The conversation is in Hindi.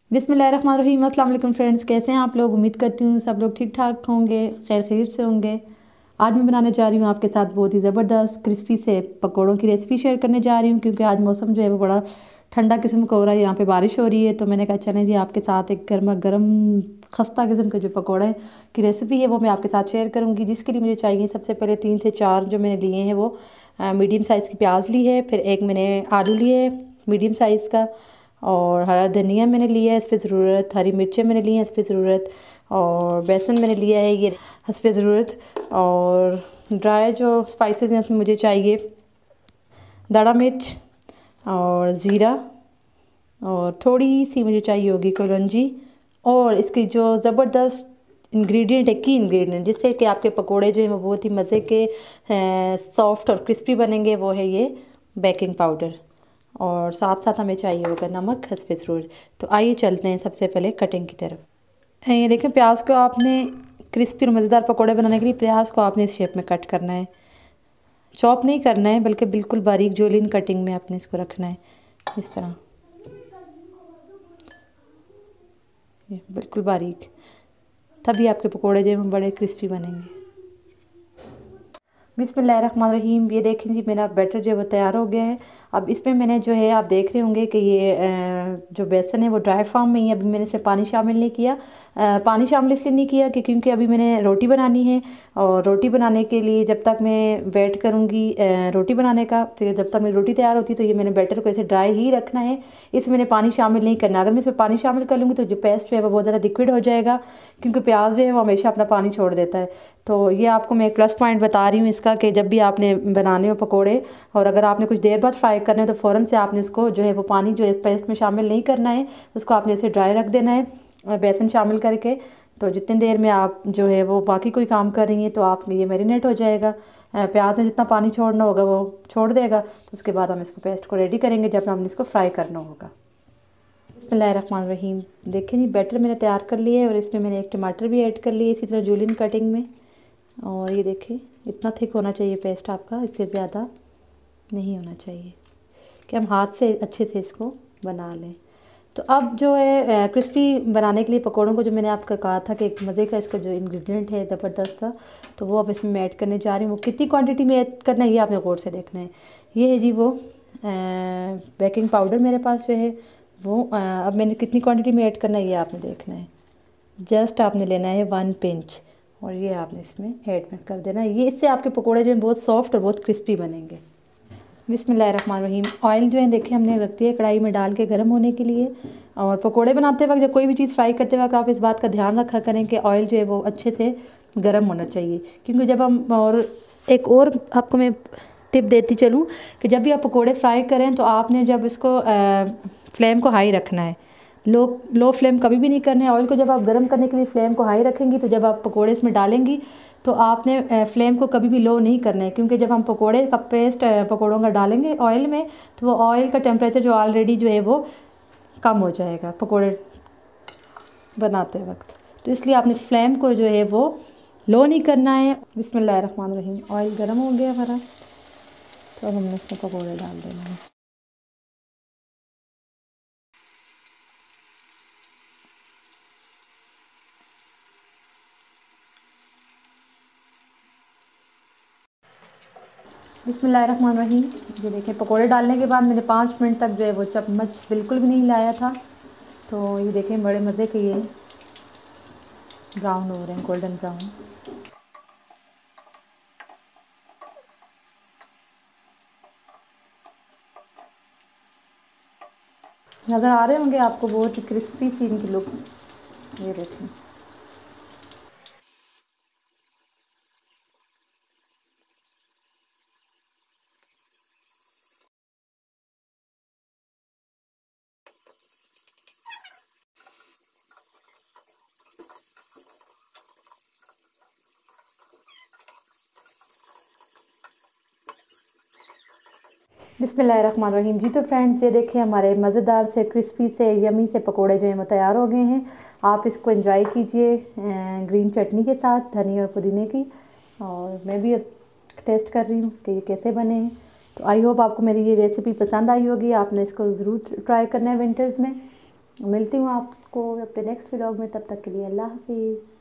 बिस्मिल्लाहिर्रहमानिर्रहीम। अस्सलाम वालेकुम फ्रेंड्स, कैसे हैं आप लोग। उम्मीद करती हूँ सब लोग ठीक ठाक होंगे, खैर खैरियत से होंगे। आज मैं बनाने जा रही हूँ आपके साथ बहुत ही ज़बरदस्त क्रिस्पी से पकोड़ों की रेसिपी शेयर करने जा रही हूँ, क्योंकि आज मौसम जो है वो बड़ा ठंडा किस्म का हो रहा है। यहाँ पे बारिश हो रही है, तो मैंने कहा चलें जी आपके साथ एक गर्मा गर्म खस्ता किस्म के जो पकौड़े की रेसिपी है वो मैं आपके साथ शेयर करूँगी। जिसके लिए मुझे चाहिए सबसे पहले 3 से 4 जो मैंने लिए हैं वो मीडियम साइज़ की प्याज ली है, फिर एक मैंने आलू लिए मीडियम साइज़ का, और हरा धनिया मैंने लिया है इस पर ज़रूरत, हरी मिर्चें मैंने ली हैं इस पर ज़रूरत, और बेसन मैंने लिया है ये इस पर ज़रूरत, और ड्राई जो स्पाइसेस हैं उसमें मुझे चाहिए दाढ़ा मिर्च और ज़ीरा, और थोड़ी सी मुझे चाहिए होगी कलौंजी, और इसकी जो ज़बरदस्त इंग्रेडिएंट है की इंग्रेडिएंट जिससे कि आपके पकोड़े जो हैं वो बहुत ही मज़े के सॉफ्ट और क्रिस्पी बनेंगे, वो है ये बेकिंग पाउडर, और साथ साथ हमें चाहिए होगा नमक हस्बे ज़रूरत। तो आइए चलते हैं सबसे पहले कटिंग की तरफ। ये देखें, प्याज को आपने क्रिस्पी और मज़ेदार पकोड़े बनाने के लिए प्याज को आपने इस शेप में कट करना है, चॉप नहीं करना है बल्कि बिल्कुल बारीक जोलिन कटिंग में आपने इसको रखना है, इस तरह ये बिल्कुल बारीक, तभी आपके पकोड़े जो हैं बड़े क्रिस्पी बनेंगे। बिस्मिल्लाहिर्रहमानिर्रहीम। ये देखें जी मेरा बैटर जो है वो तैयार हो गया है। अब इसमें मैंने जो है आप देख रहे होंगे कि ये जो बेसन है वो ड्राई फॉर्म में ही, अभी मैंने इसमें पानी शामिल नहीं किया। पानी शामिल इसलिए नहीं किया कि क्योंकि अभी मैंने रोटी बनानी है, और रोटी बनाने के लिए जब तक मैं वेट करूँगी रोटी बनाने का, तो जब तक मेरी रोटी तैयार होती तो ये मैंने बैटर को ऐसे ड्राई ही रखना है, इसमें मैंने पानी शामिल नहीं करना। अगर मैं इसमें पानी शामिल कर लूँगी तो जो पेस्ट जो है वो बहुत ज़्यादा लिक्विड हो जाएगा, क्योंकि प्याज जो है वो हमेशा अपना पानी छोड़ देता है। तो ये आपको मैं एक प्लस पॉइंट बता रही हूँ इसका, कि जब भी आपने बनाने हो पकोड़े और अगर आपने कुछ देर बाद फ्राई करने हो तो फ़ौरन से आपने इसको जो है वो पानी जो है पेस्ट में शामिल नहीं करना है, उसको आपने ऐसे ड्राई रख देना है बेसन शामिल करके। तो जितनी देर में आप जो है वो बाकी कोई काम कर रही हैं तो आप ये मैरिनेट हो जाएगा, प्याज ने जितना पानी छोड़ना होगा वो छोड़ देगा। तो उसके बाद हम इसको पेस्ट को रेडी करेंगे जब हमने इसको फ्राई करना होगा। बिस्मिल्लाहिर्रहमानिर्रहीम। देखिए जी बैटर मैंने तैयार कर लिया है, और इसमें मैंने एक टमाटर भी ऐड कर लिया इसी तरह जूलियन कटिंग में। और ये देखिए इतना थिक होना चाहिए पेस्ट आपका, इससे ज़्यादा नहीं होना चाहिए कि हम हाथ से अच्छे से इसको बना लें। तो अब जो है क्रिस्पी बनाने के लिए पकौड़ों को जो मैंने आपको कहा था कि एक मज़े का इसका जो इंग्रेडिएंट है ज़बरदस्त सा, तो वो अब इसमें मैं ऐड करने जा रही हूँ। वो कितनी क्वांटिटी में ऐड करना है ये आपने गौर से देखना है। ये है जी वो बेकिंग पाउडर मेरे पास जो है वो अब मैंने कितनी क्वांटिटी में ऐड करना है ये आपने देखना है। जस्ट आपने लेना है 1 पिंच, और ये आपने इसमें ऐड में कर देना है। ये इससे आपके पकोड़े जो हैं बहुत सॉफ्ट और बहुत क्रिस्पी बनेंगे। बिस्मिल्लाहिर्रहमानिर्रहीम। ऑयल जो है देखिए हमने रख दिया कढ़ाई में डाल के गर्म होने के लिए। और पकोड़े बनाते वक्त या कोई भी चीज़ फ्राई करते वक्त आप इस बात का ध्यान रखा करें कि ऑयल जो है वो अच्छे से गर्म होना चाहिए, क्योंकि जब हम, और एक और आपको मैं टिप देती चलूँ कि जब भी आप पकोड़े फ्राई करें तो आपने जब इसको फ्लेम को हाई रखना है, लो फ्लेम कभी भी नहीं करना है। ऑयल को जब आप गर्म करने के लिए फ्लेम को हाई रखेंगी तो जब आप पकोड़े इसमें डालेंगी तो आपने फ्लेम को कभी भी लो नहीं करना है, क्योंकि जब हम पकोड़े का पेस्ट पकोड़ों का डालेंगे ऑयल में तो वो ऑयल का टेम्परेचर जो ऑलरेडी जो है वो कम हो जाएगा पकोड़े बनाते वक्त। तो इसलिए आपने फ्लेम को जो है वो लो नहीं करना है। बिस्मिल्लाहिर्रहमानिर्रहीम। ऑयल गर्म हो गया हमारा, तो अब हमने इसमें पकोड़े डाल देंगे। बिस्मिल्लाहिर्रहमानिर्रहीम। ये देखें पकोड़े डालने के बाद मैंने 5 मिनट तक जो है वो चम्मच बिल्कुल भी नहीं हिलाया था। तो ये देखें बड़े मज़े के ये ब्राउन हो रहे हैं, गोल्डन ब्राउन। नज़र आ रहे होंगे आपको बहुत ही क्रिस्पी सी इनकी लुक। ये देखें बिस्मिल्लाहिर्रहमानिर्रहीम। जी तो फ्रेंड्स ये देखें हमारे मज़ेदार से क्रिस्पी से यमी से पकोड़े जो हैं वो तैयार हो गए हैं। आप इसको एंजॉय कीजिए ग्रीन चटनी के साथ, धनिया और पुदीने की। और मैं भी अब टेस्ट कर रही हूँ कि ये कैसे बने हैं। तो आई होप आपको मेरी ये रेसिपी पसंद आई होगी, आपने इसको ज़रूर ट्राई करना है विंटर्स में। मिलती हूँ आपको अपने नेक्स्ट व्लॉग में, तब तक के लिए अल्लाह हाफिज़।